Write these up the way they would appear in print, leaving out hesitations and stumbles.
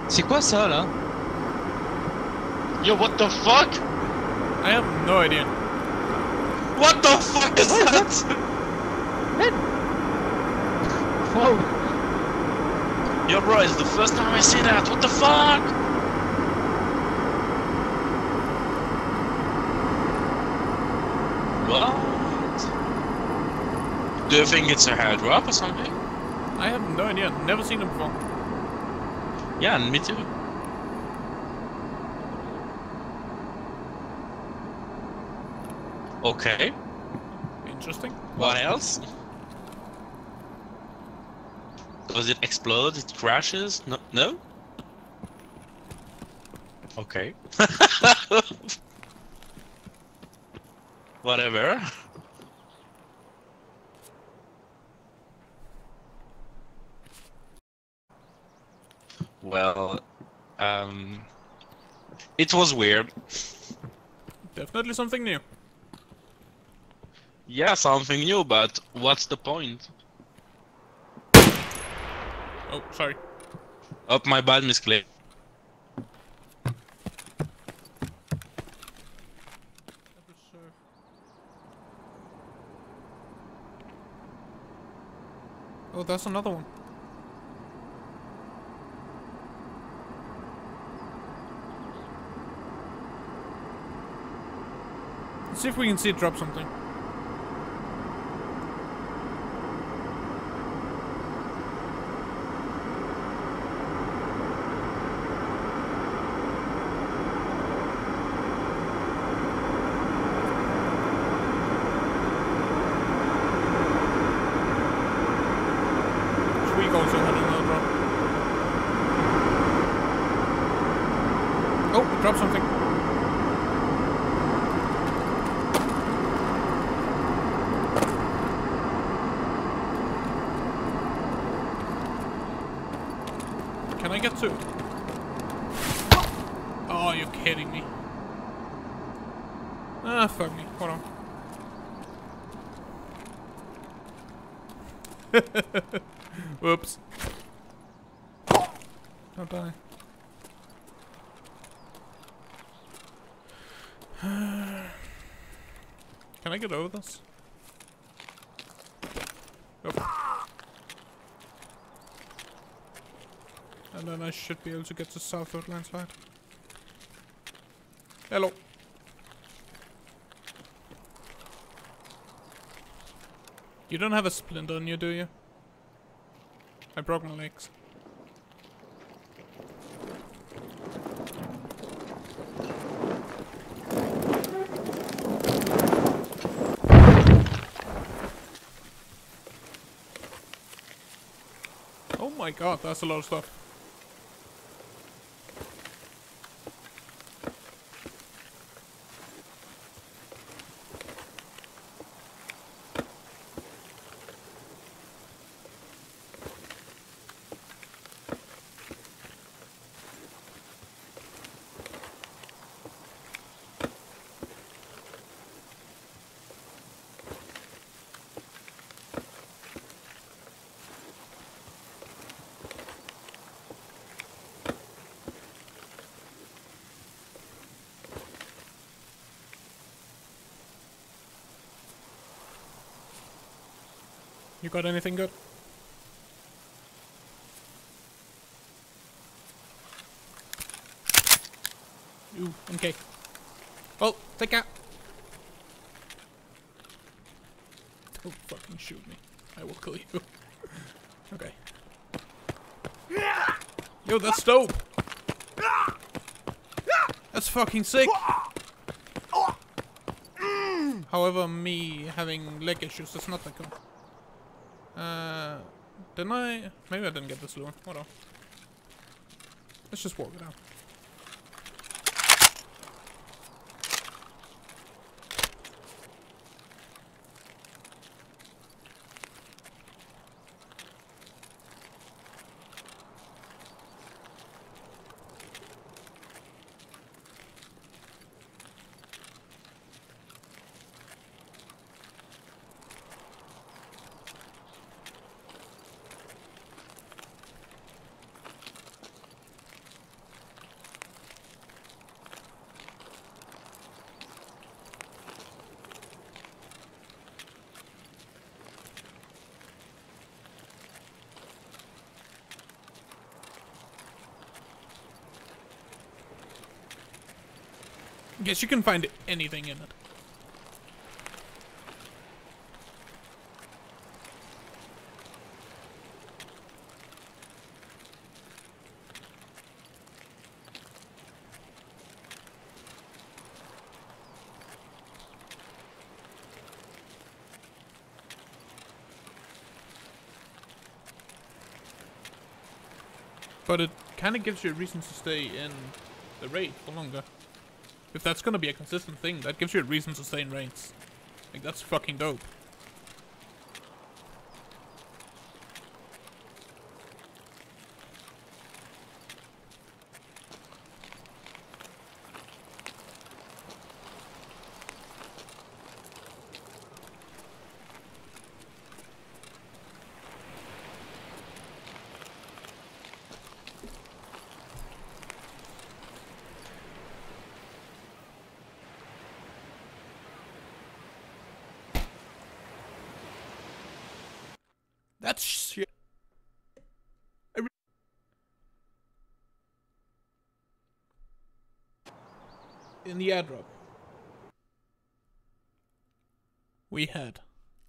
C'est quoi ça là? Yo, what the fuck? I have no idea. What the fuck is that? Man! Whoa! Yo, bro, it's the first time I see that. What the fuck? What? Do you think it's a airdrop or something? I have no idea. Never seen it before. Yeah, me too. Okay. Interesting. What else? Does it explode? It crashes? No? No? Okay. Whatever. Well, it was weird. Definitely something new. Yeah, something new, but what's the point? Oh, sorry. Oh, my bad, misclick. Oh, that's another one. Let's see if we can see it drop something. Tweak also had another drop. Oh, it dropped something. Can I get to it? Oh, you're kidding me. Ah, fuck me. Hold on. Whoops. Don't die. Can I get over this? Oh. And then I should be able to get to southward landslide. Hello. You don't have a splinter on you, do you? I broke my legs. Oh my god, that's a lot of stuff. You got anything good? Ooh, okay. Well, take out. Don't fucking shoot me. I will kill you. Okay. Yo, that's dope. That's fucking sick. However, me having leg issues, that's not that cool. Didn't I? Maybe I didn't get this one. Hold on. Let's just walk it out. Guess you can find anything in it. But it kind of gives you a reason to stay in the raid for longer. If that's gonna be a consistent thing, that gives you a reason to stay in raids. Like, that's fucking dope. That's shit. In the airdrop, we had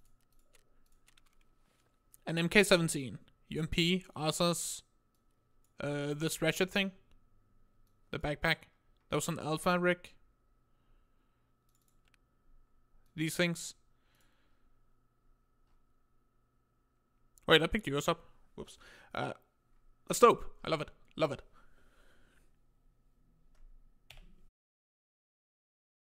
an MK17, UMP, ASAS, this ratchet thing, the backpack. That was an alpha rig. These things. Wait, I picked yours up. Whoops. That's dope. I love it. Love it.